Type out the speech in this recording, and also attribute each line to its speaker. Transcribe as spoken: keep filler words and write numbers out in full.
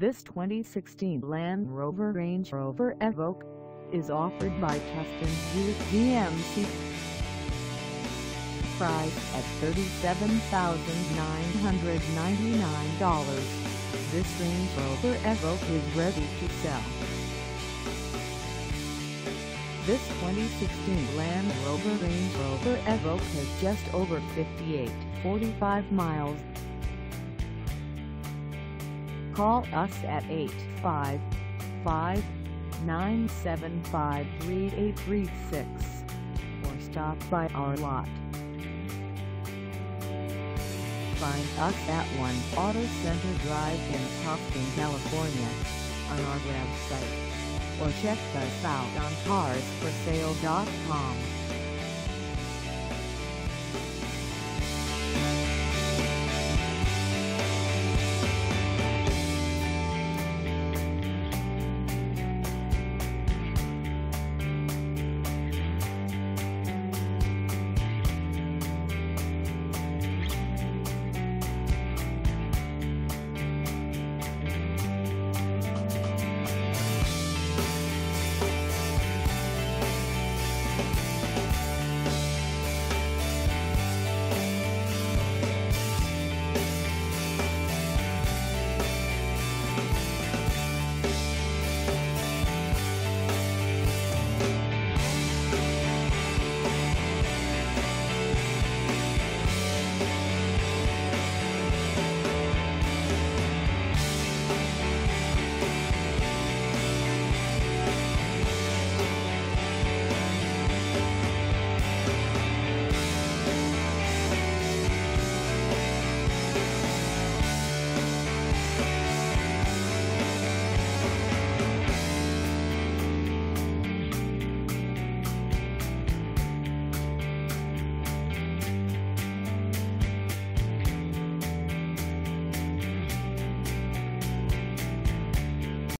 Speaker 1: This twenty sixteen Land Rover Range Rover Evoque is offered by TUSTIN Buick G M C. Priced at thirty-seven thousand nine hundred ninety-nine dollars, this Range Rover Evoque is ready to sell. This twenty sixteen Land Rover Range Rover Evoque has just over fifty-eight thousand forty-five miles. Call us at eight five five, nine seven five, three eight three six or stop by our lot. Find us at one Auto Center Drive in Tustin, California on our website, or check us out on cars for sale dot com.